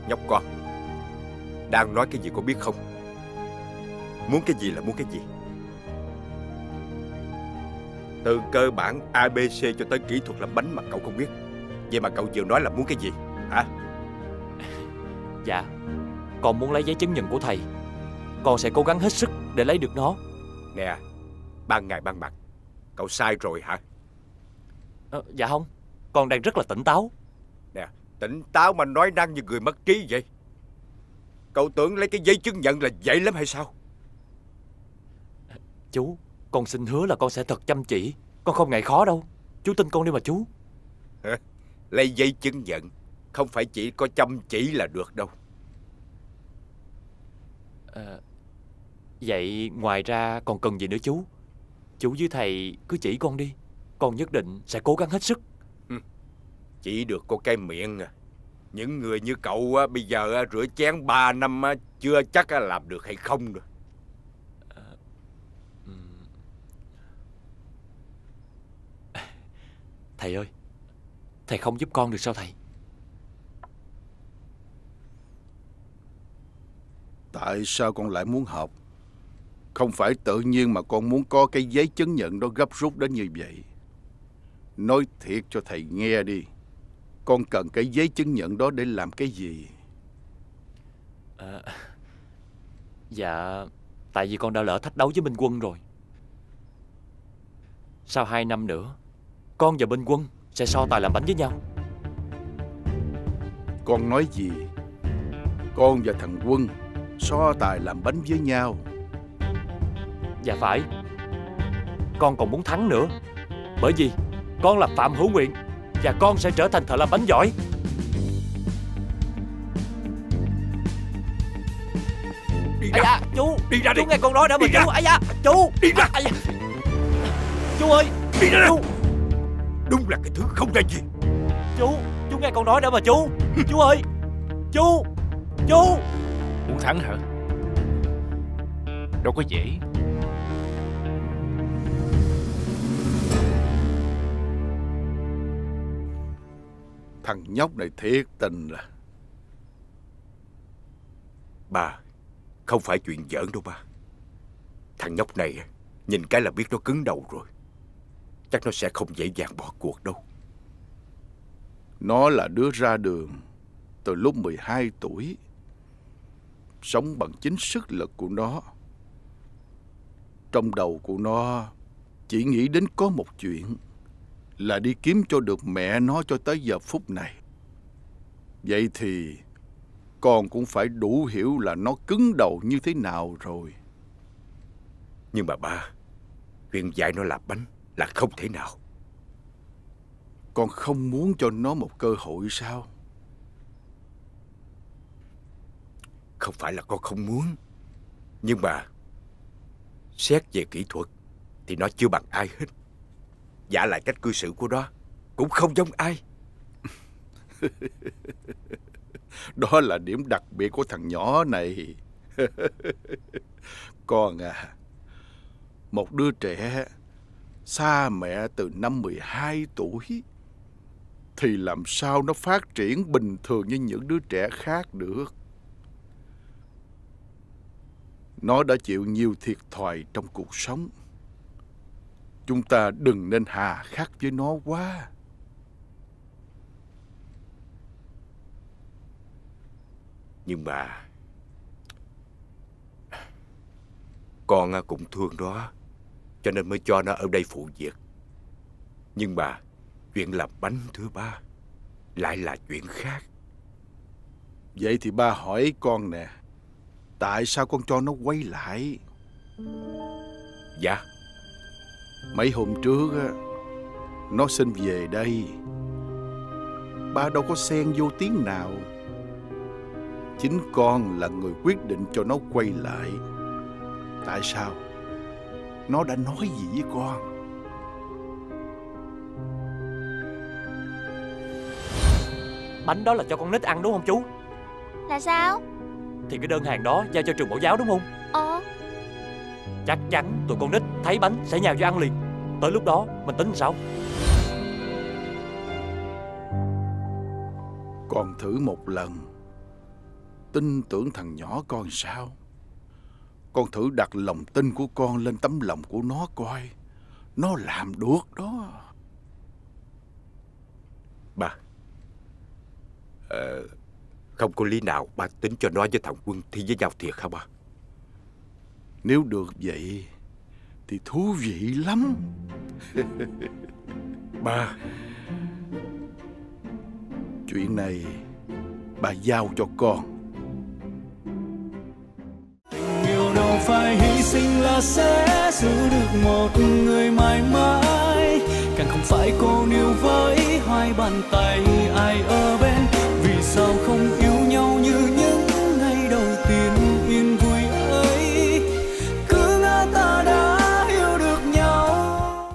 Nhóc con, đang nói cái gì con biết không? Muốn cái gì là muốn cái gì? Từ cơ bản ABC cho tới kỹ thuật làm bánh mà cậu không biết. Vậy mà cậu vừa nói là muốn cái gì hả? Dạ, con muốn lấy giấy chứng nhận của thầy. Con sẽ cố gắng hết sức để lấy được nó. Nè, ban ngày ban mặt, cậu sai rồi hả? Dạ không, con đang rất là tỉnh táo. Nè, tỉnh táo mà nói năng như người mất trí vậy. Cậu tưởng lấy cái giấy chứng nhận là dễ lắm hay sao? Chú, con xin hứa là con sẽ thật chăm chỉ. Con không ngại khó đâu. Chú tin con đi mà chú. Lấy giấy chứng nhận không phải chỉ có chăm chỉ là được đâu. Vậy ngoài ra còn cần gì nữa chú? Chú với thầy cứ chỉ con đi. Con nhất định sẽ cố gắng hết sức. Chỉ được có cái miệng à. Những người như cậu á, bây giờ á, rửa chén 3 năm á, chưa chắc á, làm được hay không rồi. Thầy ơi, thầy không giúp con được sao thầy? Tại sao con lại muốn học? Không phải tự nhiên mà con muốn có cái giấy chứng nhận đó gấp rút đến như vậy. Nói thiệt cho thầy nghe đi, con cần cái giấy chứng nhận đó để làm cái gì? Dạ, tại vì con đã lỡ thách đấu với Minh Quân rồi. Sau 2 năm nữa, con và Minh Quân sẽ so tài làm bánh với nhau. Con nói gì? Con và thằng Quân so tài làm bánh với nhau? Dạ phải. Con còn muốn thắng nữa. Bởi vì con là Phạm Hữu Nguyện, và con sẽ trở thành thợ làm bánh giỏi. Đi Ây ra. da, chú. Đi ra đi. Chú nghe con nói đã mà Đi chú. ra. Ây da, chú. Đi ra. Ây da. Chú ơi. Đi ra. Chú. Đúng là cái thứ không ra gì. Chú nghe con nói đã mà chú. Chú ơi. Chú. Muốn thắng hả? Đâu có dễ. Thằng nhóc này thiệt tình là. Ba, không phải chuyện giỡn đâu ba. Thằng nhóc này nhìn cái là biết nó cứng đầu rồi. Chắc nó sẽ không dễ dàng bỏ cuộc đâu. Nó là đứa ra đường từ lúc 12 tuổi. Sống bằng chính sức lực của nó. Trong đầu của nó chỉ nghĩ đến có một chuyện, là đi kiếm cho được mẹ nó cho tới giờ phút này. Vậy thì con cũng phải đủ hiểu là nó cứng đầu như thế nào rồi. Nhưng mà ba, chuyện dạy nó làm bánh là không thể nào. Con không muốn cho nó một cơ hội sao? Không phải là con không muốn. Nhưng mà xét về kỹ thuật thì nó chưa bằng ai hết. Vả lại cách cư xử của nó cũng không giống ai. Đó là điểm đặc biệt của thằng nhỏ này. Con à, một đứa trẻ xa mẹ từ năm 12 tuổi thì làm sao nó phát triển bình thường như những đứa trẻ khác được. Nó đã chịu nhiều thiệt thòi trong cuộc sống. Chúng ta đừng nên hà khắc với nó quá. Nhưng mà con cũng thương nó, cho nên mới cho nó ở đây phụ việc. Nhưng mà chuyện làm bánh thưa ba lại là chuyện khác. Vậy thì ba hỏi con nè, tại sao con cho nó quay lại? Dạ. Mấy hôm trước á, nó xin về đây. Ba đâu có xen vô tiếng nào. Chính con là người quyết định cho nó quay lại. Tại sao? Nó đã nói gì với con? Bánh đó là cho con nít ăn đúng không chú? Là sao? Thì cái đơn hàng đó giao cho trường mẫu giáo đúng không? Chắc chắn tụi con nít thấy bánh sẽ nhào vô ăn liền. Tới lúc đó mình tính sao? Con thử một lần, tin tưởng thằng nhỏ con sao? Con thử đặt lòng tin của con lên tấm lòng của nó coi. Nó làm được đó. Ba, không có lý nào ba tính cho nó với thằng Quân thi với nhau thiệt hả ba? Nếu được vậy thì thú vị lắm. Ba, chuyện này ba giao cho con. Tình yêu đâu phải hy sinh là sẽ giữ được một người mãi mãi, càng không phải cô níu với hai bàn tay ai ở bên. Vì sao không yêu